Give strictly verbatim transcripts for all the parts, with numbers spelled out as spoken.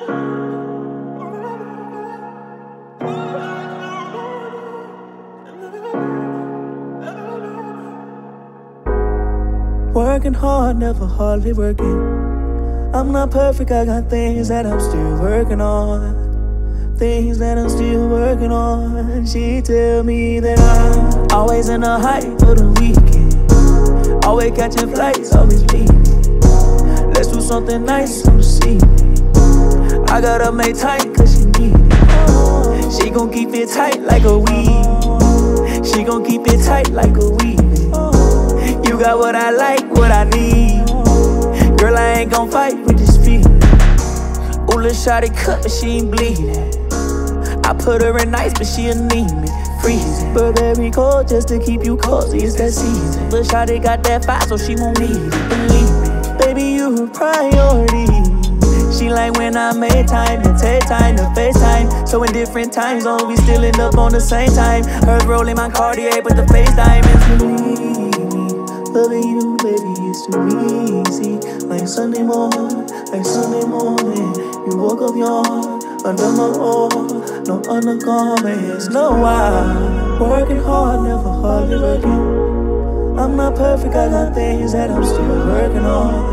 Working hard, never hardly working. I'm not perfect, I got things that I'm still working on. Things that I'm still working on. She tell me that I'm always in a hype for the weekend. Always catching flights, always leaving. Let's do something nice on the sea. I gotta make time cause she need it. She gon' keep it tight like a weave. She gon' keep it tight like a weave. You got what I like, what I need. Girl, I ain't gon' fight with this feeling. Ooh, lil' Shawty cut, but she ain't bleeding. I put her in ice, but she anemic, freezing. Burberry cold just to keep you cozy, it's that season. Lil' Shawty got that fire, so she won't need it, believe me. Baby, you a priority. She like when I make time to take time to FaceTime. So in different time zones, we still end up on the same time. Her rolling my Cartier, but the FaceTime is believe me. Loving you, baby, it's too easy. Like Sunday morning, like Sunday morning. You woke up yawn under my arm, no undergarments, no why. Working hard, never hardly working. I'm not perfect, I got things that I'm still working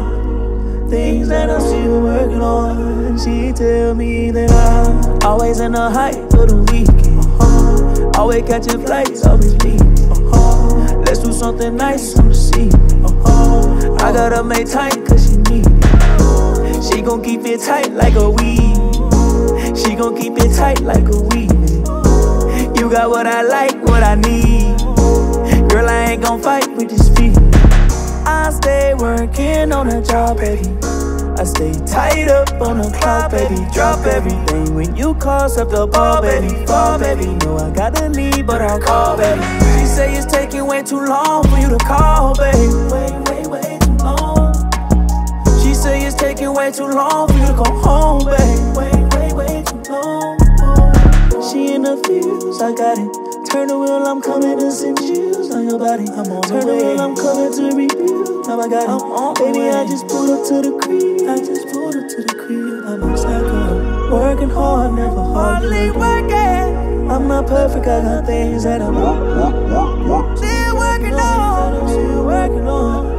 on. Things that I'm still working on. She tell me that I'm always in a hype for the weekend. Uh-huh. Always catching flights, always leaving. Uh-huh. Let's do something nice on the sea. Uh-huh. I gotta make time cause she need it. She gon' keep it tight like a weave. She gon' keep it tight like a weave. You got what I like, what I need. Girl, I ain't gon' fight with this feeling. I stay working on a job, baby. I stay tied up on the clock, baby. Drop everything when you cross up the ball, baby. Fall, baby. Know I gotta leave, but I'll call, baby. She say it's taking way too long for you to call, baby. Wait, wait, way too long. She say it's taking way too long for you to go home, baby. Wait, wait, way too long. She in the fields, I got it. Turn the wheel, I'm coming to send chills on your body. I'm on Turn the wheel, I'm coming to review. Now I got it. I'm on Baby, I just pulled up to the crib. I just pulled up to the crib. I'm outside, girl. Working hard, never hardly working. I'm not perfect, I got things that I'm still working on. Still working on.